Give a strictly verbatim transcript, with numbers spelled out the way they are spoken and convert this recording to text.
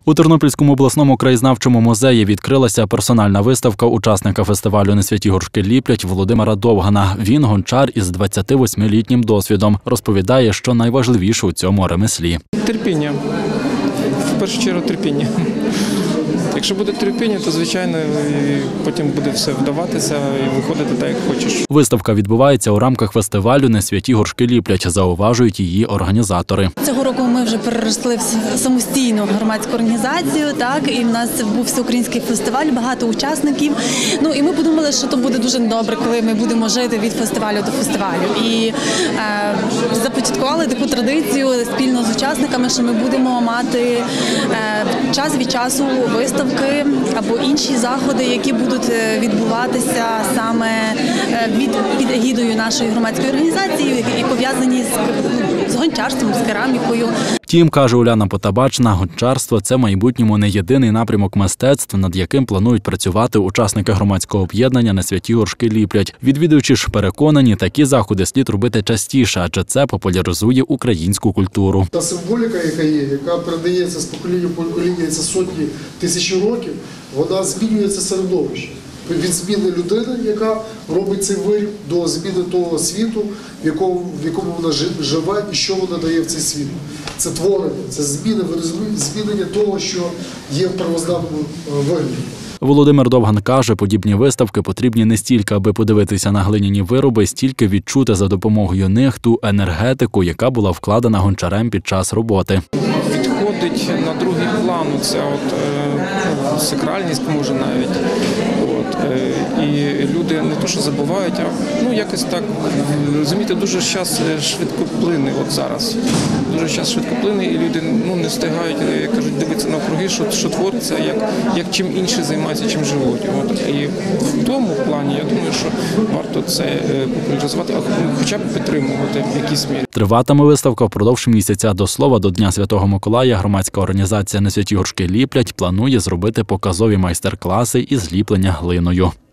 У Тернопільському обласному краєзнавчому музеї відкрилася персональна виставка учасника фестивалю «Не святі горшки ліплять» Володимира Довгана. Він гончар із двадцятивосьмилітнім досвідом. Розповідає, що найважливіше у цьому ремеслі. Терпіння. В першу чергу терпіння. Якщо буде терпіння, то, звичайно, потім буде все вдаватися і виходити так, як хочеш. Виставка відбувається у рамках фестивалю «Не святі горшки ліплять», зауважують її організатори. Цього року ми вже переросли в самостійну громадську організацію, так, і в нас був всеукраїнський фестиваль, багато учасників. Ну, і ми подумали, що то буде дуже добре, коли ми будемо жити від фестивалю до фестивалю. І е, започаткували таку традицію спільно з учасниками, що ми будемо мати е, час від часу виставки або інші заходи, які будуть відбуватися саме від, під егідою нашої громадської організації і пов'язані з, з гончарством, з керамікою. Втім, каже Уляна Потабачна, гончарство – це в майбутньому не єдиний напрямок мистецтв, над яким планують працювати учасники громадського об'єднання «Не святі горшки ліплять». Відвідувачі ж переконані, такі заходи слід робити частіше, адже це популяризує українську культуру. Та символіка, яка є, яка передається з покоління в покоління за сотні тисячі років, вона змінює це середовище. Від зміни людини, яка робить цей виріб, до зміни того світу, в якому, в якому вона живе і що вона дає в цей світ. Це творення, це зміни, змінення того, що є в правознавному вигляді. Володимир Довган каже, подібні виставки потрібні не стільки, аби подивитися на глиняні вироби, стільки відчути за допомогою них ту енергетику, яка була вкладена гончарем під час роботи. Відходить на другий план, це от, е, сакральність може навіть. От, е, і люди не то, що забувають, а ну, якось так, розумієте, дуже час швидкоплинний от зараз. Дуже час швидкоплинний, і люди ну, не встигають, як кажуть, дивитися навкруги, що, що твориться, як, як чим інші займаються, чим живуть. От, і в тому плані, я думаю, що варто це популяризувати, а хоча б підтримувати в якійсь мірі. Триватиме виставка впродовж місяця. До слова, до Дня Святого Миколая громадська організація «Не святі горшки ліплять» планує зробити показові майстер-класи із ліплення глиною.